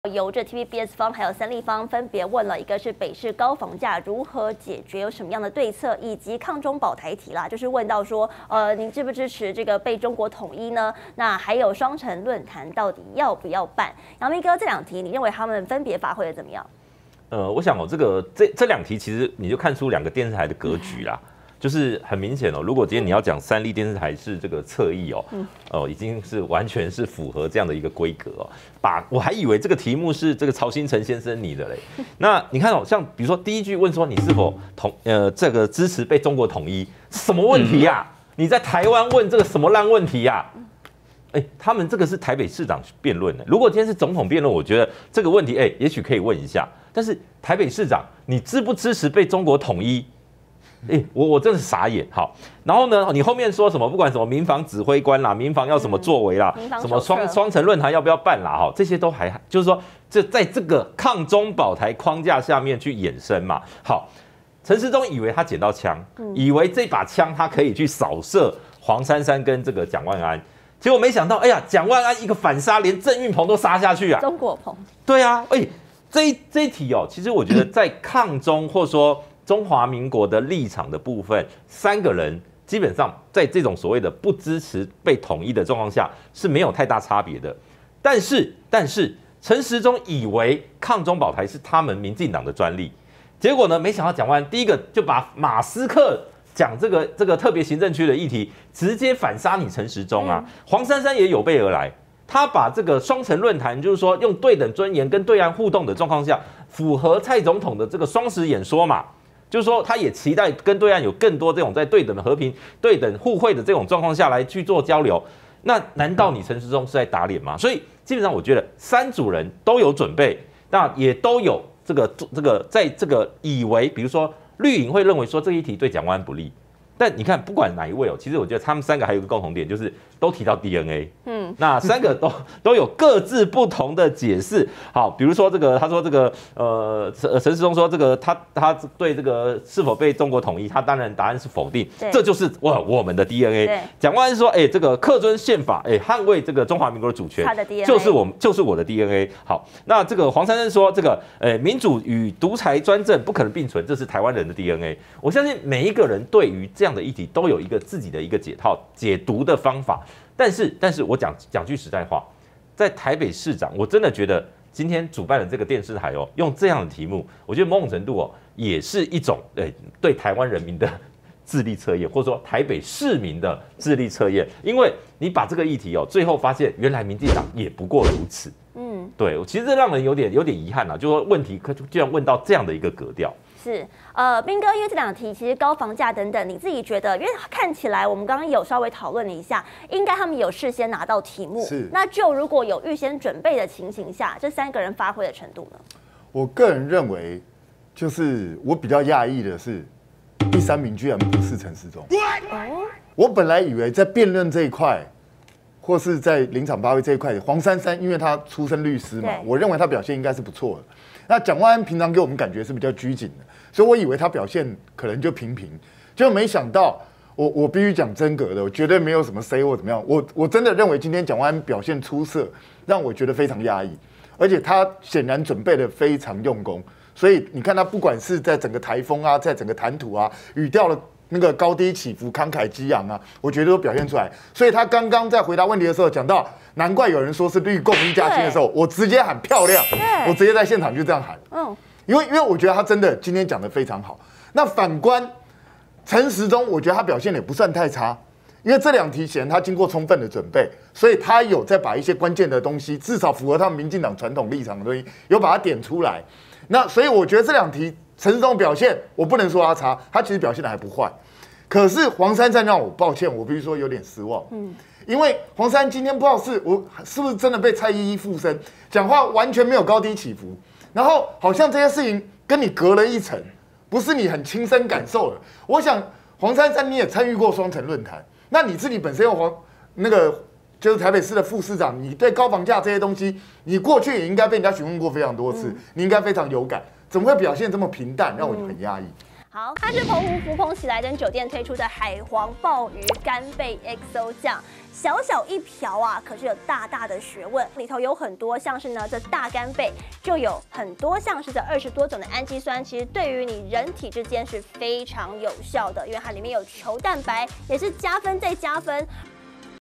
由这 TVBS 方还有三立方分别问了，一个是北市高房价如何解决，有什么样的对策，以及抗中保台题啦，就是问到说，您支不支持这个被中国统一呢？那还有双城论坛到底要不要办？杨明哥，这两题你认为他们分别发挥的怎么样？ 我想这两题其实你就看出两个电视台的格局啦。就是很明显哦，如果今天你要讲三立电视台是这个侧翼哦，已经是完全是符合这样的一个规格哦。我还以为这个题目是这个曹新成先生你的嘞。那你看哦，像比如说第一句问说你是否这个支持被中国统一，什么问题呀？你在台湾问这个什么烂问题呀？他们这个是台北市长辩论的。如果今天是总统辩论，我觉得这个问题也许可以问一下。但是台北市长，你支不支持被中国统一？我真的是傻眼。好，然后呢，你后面说什么？不管什么民防指挥官啦，民防要什么作为啦，什么双城论坛要不要办啦？哈，这些都还就是说，这在这个抗中保台框架下面去衍生嘛。好，陈时中以为他捡到枪，以为这把枪他可以去扫射黄珊珊跟这个蒋万安，结果没想到，蒋万安一个反杀，连郑运鹏都杀下去啊！ 中国鹏。对啊，这一题哦，其实我觉得在抗中或者说中华民国的立场的部分，三个人基本上在这种所谓的不支持被统一的状况下是没有太大差别的。但是陈时中以为抗中保台是他们民进党的专利，结果呢，没想到蒋万安第一个就把马斯克讲这个特别行政区的议题直接反杀你陈时中啊。黄珊珊也有备而来，他把这个双城论坛，就是说用对等尊严跟对岸互动的状况下，符合蔡总统的这个双十演说嘛。就是说，他也期待跟对岸有更多这种在对等的和平、对等互惠的这种状况下来去做交流。那难道你陈时中是在打脸吗？所以基本上我觉得三组人都有准备，那也都有这个在这个以为，比如说绿营会认为说这一题对蒋万安不利，但你看不管哪一位其实我觉得他们三个还有一个共同点，就是都提到 DNA。那三个都有各自不同的解释。好，比如说他说陈时中说他对这个是否被中国统一，他当然答案是否定，这就是我们的 DNA。蒋万安说，这个恪遵宪法，捍卫这个中华民国的主权，就是我的 DNA。好，那这个黄珊珊说这个民主与独裁专政不可能并存，这是台湾人的 DNA。我相信每一个人对于这样的议题都有一个自己的一个解读的方法。但是我讲句实在话，在台北市长，我真的觉得今天主办的这个电视台用这样的题目，我觉得某种程度也是一种对台湾人民的智力测验，或者说台北市民的智力测验，因为你把这个议题最后发现原来民进党也不过如此。对，其实这让人有点遗憾啦，就说问题居然问到这样的一个格调。 是，彬哥，因为这两题其实高房价等等，你自己觉得，因为看起来我们刚刚有稍微讨论了一下，应该他们有事先拿到题目，那就如果有预先准备的情形下，这三个人发挥的程度呢？ 我个人认为，就是我比较讶异的是，第三名居然不是陈时中。我本来以为在辩论这一块，或是在临场发挥这一块，黄珊珊因为她出身律师嘛，我认为她表现应该是不错的。那蒋万安平常给我们感觉是比较拘谨的，所以我以为他表现可能就平平，结果没想到，我必须讲真格的，我绝对没有什么 say 或怎么样，我真的认为今天蒋万安表现出色，让我觉得非常压抑，而且他显然准备的非常用功，所以你看他不管是在整个台风啊，在整个谈吐啊，语调的那个高低起伏、慷慨激昂啊，我觉得都表现出来。所以他刚刚在回答问题的时候讲到，难怪有人说是绿共一家亲的时候，我直接喊漂亮，我直接在现场就这样喊。因为我觉得他真的今天讲的非常好。那反观陈时中，我觉得他表现也不算太差，因为这两题显然他经过充分的准备，所以他有在把一些关键的东西，至少符合他们民进党传统立场的东西，有把它点出来。那所以我觉得这两题陈时中表现，我不能说他差，他其实表现的还不坏。可是黄珊珊让我抱歉，我必须说有点失望。因为黄珊今天不知道是不是真的被蔡依依附身，讲话完全没有高低起伏，然后好像这些事情跟你隔了一层，不是你很亲身感受的。我想黄珊珊你也参与过双城论坛，那你自己本身就是台北市的副市长，你对高房价这些东西，你过去也应该被人家询问过非常多次，你应该非常有感，怎么会表现这么平淡，让我很压抑。 好，它是澎湖福朋喜来登酒店推出的海皇鲍鱼干贝 XO 酱。小小一瓢啊，可是有大大的学问，里头有很多像是呢，这大干贝就有很多像是这20多种的氨基酸，其实对于你人体之间是非常有效的，因为它里面有球蛋白，也是加分再加分。